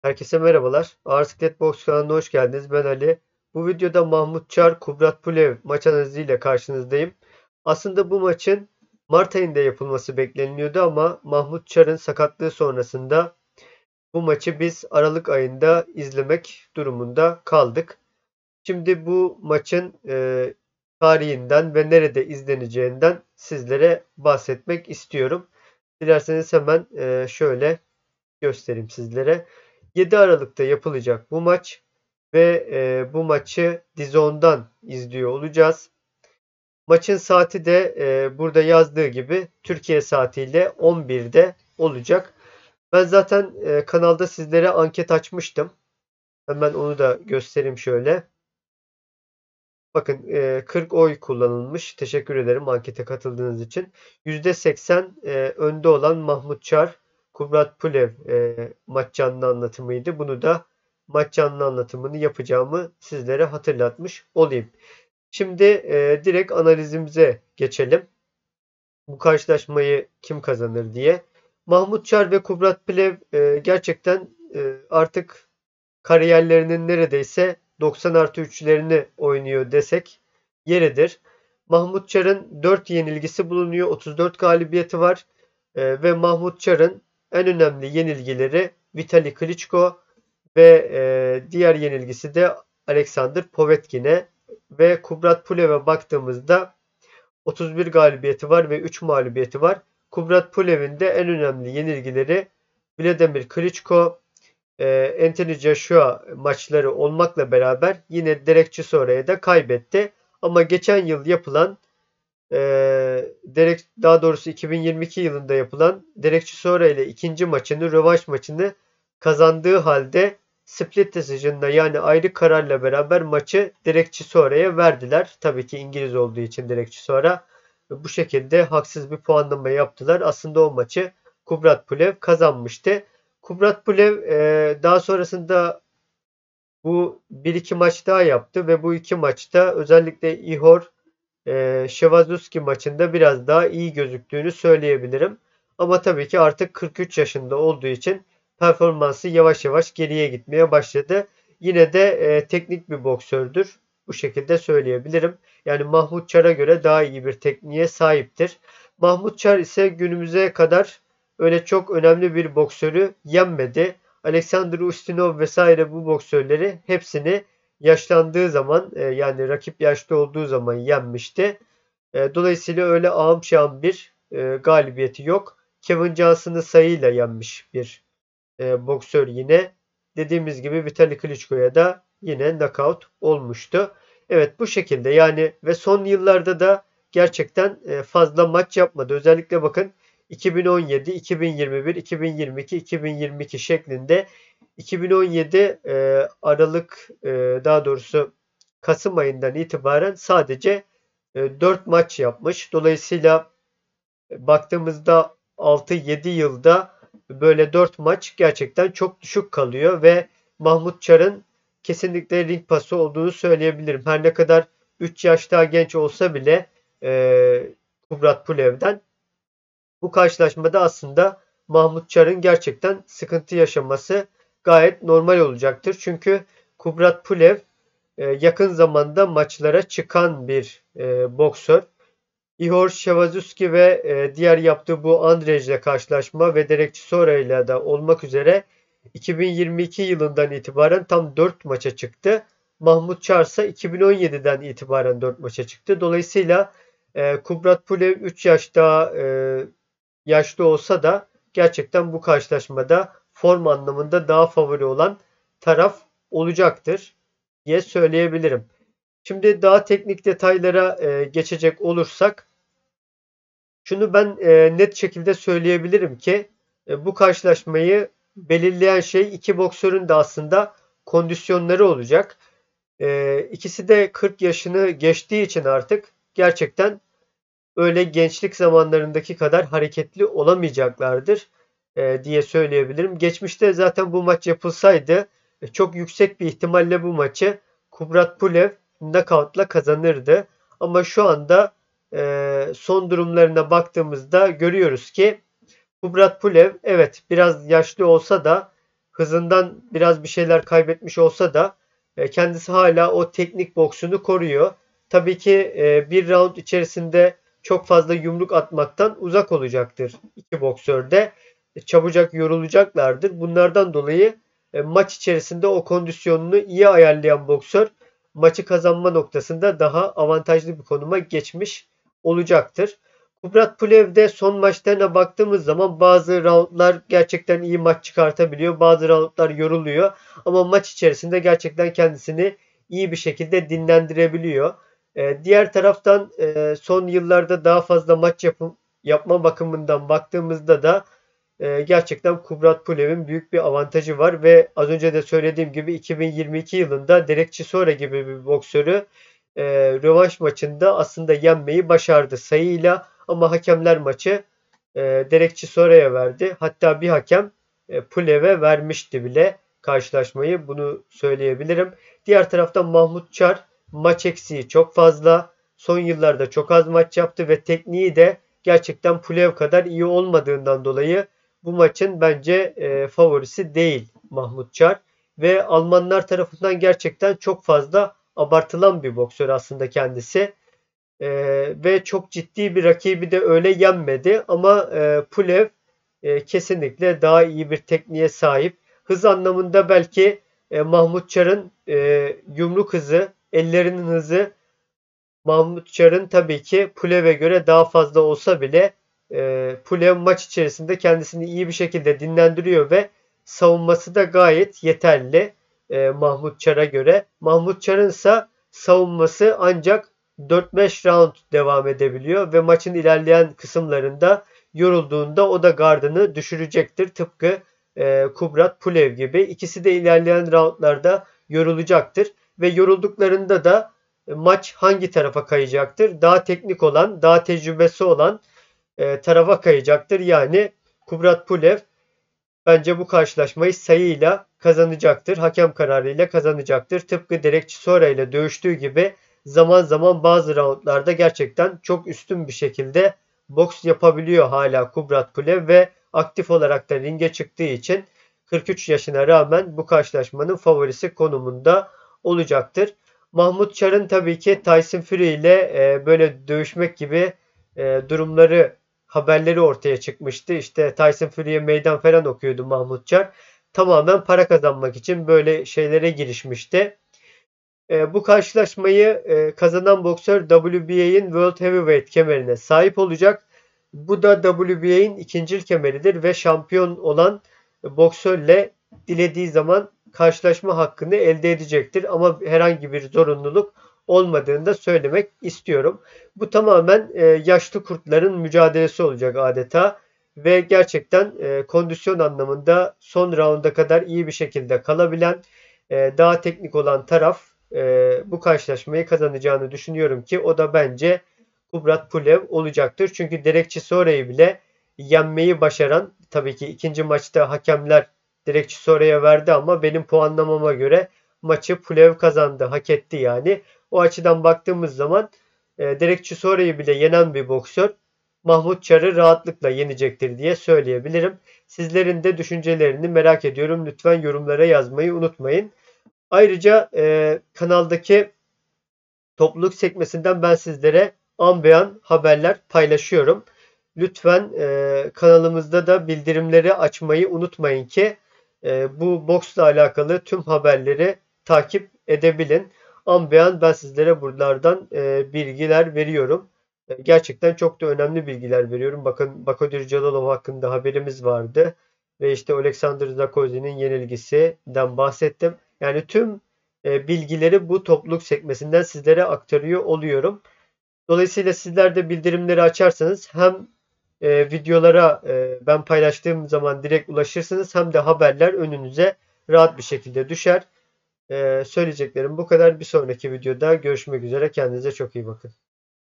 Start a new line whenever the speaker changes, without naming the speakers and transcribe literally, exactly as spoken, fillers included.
Herkese merhabalar. Ağır Siklet Boks kanalına hoş geldiniz. Ben Ali. Bu videoda Mahmut Çar, Kubrat Pulev maç analiziyle karşınızdayım. Aslında bu maçın Mart ayında yapılması bekleniliyordu ama Mahmut Çar'ın sakatlığı sonrasında bu maçı biz Aralık ayında izlemek durumunda kaldık. Şimdi bu maçın e, tarihinden ve nerede izleneceğinden sizlere bahsetmek istiyorum. Dilerseniz hemen e, şöyle göstereyim sizlere. yedi Aralık'ta yapılacak bu maç ve e, bu maçı DAZN'dan izliyor olacağız. Maçın saati de e, burada yazdığı gibi Türkiye saatiyle on birde olacak. Ben zaten e, kanalda sizlere anket açmıştım. Hemen onu da göstereyim şöyle. Bakın e, kırk oy kullanılmış. Teşekkür ederim ankete katıldığınız için. yüzde seksen e, önde olan Mahmut Çar, Kubrat Pulev e, maç canlı anlatımıydı. Bunu da maç canlı anlatımını yapacağımı sizlere hatırlatmış olayım. Şimdi e, direkt analizimize geçelim. Bu karşılaşmayı kim kazanır diye. Mahmut Çar ve Kubrat Pulev e, gerçekten e, artık kariyerlerinin neredeyse doksan artı üçlerini oynuyor desek yeridir. Mahmut Çar'ın dört yenilgisi bulunuyor. otuz dört galibiyeti var. Ee, ve Mahmut Çar'ın en önemli yenilgileri Vitali Klitschko ve e, diğer yenilgisi de Alexander Povetkin'e ve Kubrat Pulev'e baktığımızda otuz bir galibiyeti var ve üç mağlubiyeti var. Kubrat Pulev'in de en önemli yenilgileri Vladimir Klitschko, e, Anthony Joshua maçları olmakla beraber yine Derek Chisora'ya da kaybetti. Ama geçen yıl yapılan e, Derek, daha doğrusu iki bin yirmi iki yılında yapılan Derek Chisora ile ikinci maçını, rövanş maçını kazandığı halde split decision'la yani ayrı kararla beraber maçı Derek Chisora'ya verdiler. Tabii ki İngiliz olduğu için Derek Chisora bu şekilde haksız bir puanlama yaptılar. Aslında o maçı Kubrat Pulev kazanmıştı. Kubrat Pulev e, daha sonrasında bu bir iki maç daha yaptı ve bu iki maçta özellikle Ihor e, Şevazuski maçında biraz daha iyi gözüktüğünü söyleyebilirim. Ama tabii ki artık kırk üç yaşında olduğu için performansı yavaş yavaş geriye gitmeye başladı. Yine de e, teknik bir boksördür. Bu şekilde söyleyebilirim. Yani Mahmut Çar'a göre daha iyi bir tekniğe sahiptir. Mahmut Çar ise günümüze kadar öyle çok önemli bir boksörü yenmedi. Alexander Ustinov vesaire bu boksörleri hepsini yaşlandığı zaman e, yani rakip yaşlı olduğu zaman yenmişti. E, dolayısıyla öyle ağam şahım bir e, galibiyeti yok. Kevin Johnson'ı sayıyla yenmiş bir e, boksör yine. Dediğimiz gibi Vitali Klitschko'ya da yine knockout olmuştu. Evet bu şekilde yani ve son yıllarda da gerçekten e, fazla maç yapmadı. Özellikle bakın iki bin on yedi, iki bin yirmi bir, iki bin yirmi iki, iki bin yirmi iki şeklinde iki bin on yedi e, Aralık e, daha doğrusu Kasım ayından itibaren sadece e, dört maç yapmış. Dolayısıyla baktığımızda altı yedi yılda böyle dört maç gerçekten çok düşük kalıyor ve Mahmut Çar'ın kesinlikle ring pası olduğunu söyleyebilirim. Her ne kadar üç yaş daha genç olsa bile e, Kubrat Pulev'den bu karşılaşmada aslında Mahmut Çar'ın gerçekten sıkıntı yaşaması gayet normal olacaktır. Çünkü Kubrat Pulev e, yakın zamanda maçlara çıkan bir e, boksör. Ihor Şevazuski ve e, diğer yaptığı bu Andrej ile karşılaşma ve Derek Chisora ile de olmak üzere iki bin yirmi iki yılından itibaren tam dört maça çıktı. Mahmut Çar ise iki bin on yediden itibaren dört maça çıktı. Dolayısıyla e, Kubrat Pulev üç yaş daha e, yaşlı olsa da gerçekten bu karşılaşmada form anlamında daha favori olan taraf olacaktır diye söyleyebilirim. Şimdi daha teknik detaylara e, geçecek olursak şunu ben e, net şekilde söyleyebilirim ki e, bu karşılaşmayı belirleyen şey iki boksörün de aslında kondisyonları olacak. E, ikisi de kırk yaşını geçtiği için artık gerçekten öyle gençlik zamanlarındaki kadar hareketli olamayacaklardır e, diye söyleyebilirim. Geçmişte zaten bu maç yapılsaydı e, çok yüksek bir ihtimalle bu maçı Kubrat Pulev knockout'la kazanırdı. Ama şu anda e, son durumlarına baktığımızda görüyoruz ki Kubrat Pulev evet biraz yaşlı olsa da hızından biraz bir şeyler kaybetmiş olsa da e, kendisi hala o teknik boksunu koruyor. Tabii ki e, bir round içerisinde çok fazla yumruk atmaktan uzak olacaktır iki boksör de. E, çabucak yorulacaklardır. Bunlardan dolayı e, maç içerisinde o kondisyonunu iyi ayarlayan boksör maçı kazanma noktasında daha avantajlı bir konuma geçmiş olacaktır. Kubrat Pulev'de son maçlarına baktığımız zaman bazı roundlar gerçekten iyi maç çıkartabiliyor. Bazı roundlar yoruluyor. Ama maç içerisinde gerçekten kendisini iyi bir şekilde dinlendirebiliyor. Ee, diğer taraftan e, son yıllarda daha fazla maç yapım, yapma bakımından baktığımızda da e, gerçekten Kubrat Pulev'in büyük bir avantajı var ve az önce de söylediğim gibi iki bin yirmi iki yılında Derek Chisora gibi bir boksörü e, rövanş maçında aslında yenmeyi başardı sayıyla ama hakemler maçı e, Derek Chisora'ya verdi. Hatta bir hakem e, Pulev'e vermişti bile karşılaşmayı. Bunu söyleyebilirim. Diğer taraftan Mahmut Çar maç eksiği çok fazla. Son yıllarda çok az maç yaptı ve tekniği de gerçekten Pulev kadar iyi olmadığından dolayı bu maçın bence e, favorisi değil Mahmut Çar. Ve Almanlar tarafından gerçekten çok fazla abartılan bir boksör aslında kendisi. E, ve çok ciddi bir rakibi de öyle yenmedi. Ama e, Pulev e, kesinlikle daha iyi bir tekniğe sahip. Hız anlamında belki e, Mahmut Çar'ın e, yumruk hızı, ellerinin hızı Mahmut Çar'ın tabii ki Pulev'e göre daha fazla olsa bile e, Pulev maç içerisinde kendisini iyi bir şekilde dinlendiriyor ve savunması da gayet yeterli e, Mahmut Çar'a göre. Mahmut Çar'ın ise savunması ancak dört beş round devam edebiliyor ve maçın ilerleyen kısımlarında yorulduğunda o da gardını düşürecektir. Tıpkı e, Kubrat Pulev gibi. İkisi de ilerleyen roundlarda yorulacaktır ve yorulduklarında da maç hangi tarafa kayacaktır? Daha teknik olan, daha tecrübesi olan e, tarafa kayacaktır. Yani Kubrat Pulev bence bu karşılaşmayı sayıyla kazanacaktır. Hakem kararıyla kazanacaktır. Tıpkı Derek Chisora ile dövüştüğü gibi zaman zaman bazı roundlarda gerçekten çok üstün bir şekilde boks yapabiliyor hala Kubrat Pulev ve aktif olarak da ringe çıktığı için kırk üç yaşına rağmen bu karşılaşmanın favorisi konumunda olacaktır. Mahmut Çar'ın tabii ki Tyson Fury ile e, böyle dövüşmek gibi e, durumları, haberleri ortaya çıkmıştı. İşte Tyson Fury'ye meydan falan okuyordu Mahmut Çar. Tamamen para kazanmak için böyle şeylere girişmişti. E, bu karşılaşmayı e, kazanan boksör W B A'in World Heavyweight kemerine sahip olacak. Bu da W B A'in ikincil kemeridir ve şampiyon olan boksörle dilediği zaman karşılaşma hakkını elde edecektir. Ama herhangi bir zorunluluk olmadığını da söylemek istiyorum. Bu tamamen e, yaşlı kurtların mücadelesi olacak adeta. Ve gerçekten e, kondisyon anlamında son rounda kadar iyi bir şekilde kalabilen, e, daha teknik olan taraf e, bu karşılaşmayı kazanacağını düşünüyorum ki o da bence Kubrat Pulev olacaktır. Çünkü Derek Chisora'yı bile yenmeyi başaran, tabii ki ikinci maçta hakemler Derek Chisora'ya verdi ama benim puanlamama göre maçı Pulev kazandı. Hak etti yani. O açıdan baktığımız zaman e, Derek Chisora'yı bile yenen bir boksör Mahmut Çar'ı rahatlıkla yenecektir diye söyleyebilirim. Sizlerin de düşüncelerini merak ediyorum. Lütfen yorumlara yazmayı unutmayın. Ayrıca e, kanaldaki topluluk sekmesinden ben sizlere an be an haberler paylaşıyorum. Lütfen e, kanalımızda da bildirimleri açmayı unutmayın ki e, bu boksla alakalı tüm haberleri takip edebilin. An be an ben sizlere buralardan e, bilgiler veriyorum. E, gerçekten çok da önemli bilgiler veriyorum. Bakın Bakodir Calalov hakkında haberimiz vardı. Ve işte Alexander Zakozy'nin yenilgisinden bahsettim. Yani tüm e, bilgileri bu topluluk sekmesinden sizlere aktarıyor oluyorum. Dolayısıyla sizler de bildirimleri açarsanız hem e, videolara e, ben paylaştığım zaman direkt ulaşırsınız hem de haberler önünüze rahat bir şekilde düşer. E, söyleyeceklerim bu kadar. Bir sonraki videoda görüşmek üzere. Kendinize çok iyi bakın.